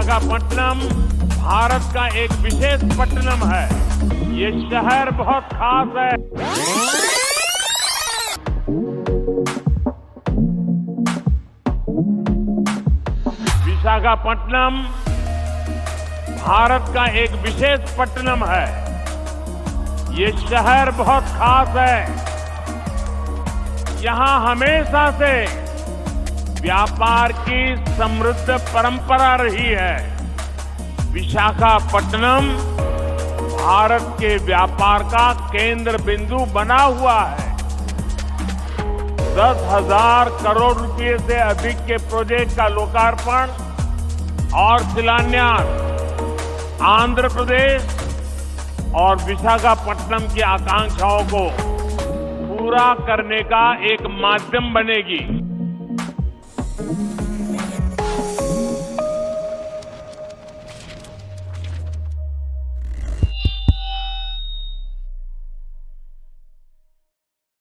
विशाखापट्टनम भारत का एक विशेष पट्टनम है। ये शहर बहुत खास है। विशाखापट्टनम भारत का एक विशेष पट्टनम है। ये शहर बहुत खास है। यहां हमेशा से व्यापार की समृद्ध परंपरा रही है। विशाखापट्टनम भारत के व्यापार का केंद्र बिंदु बना हुआ है। 10,000 करोड़ रुपए से अधिक के प्रोजेक्ट का लोकार्पण और शिलान्यास आंध्र प्रदेश और विशाखापट्टनम की आकांक्षाओं को पूरा करने का एक माध्यम बनेगी।